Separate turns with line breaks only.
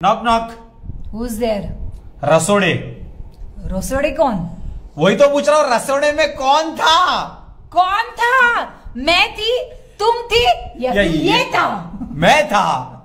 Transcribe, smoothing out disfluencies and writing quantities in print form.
Knock knock.
Who's there?
रसोड़े।
रसोड़े कौन?
वही तो पूछ रहा हूँ, रसोड़े में कौन था?
कौन था? मैं थी, तुम थी या फिर ये था?
मैं था।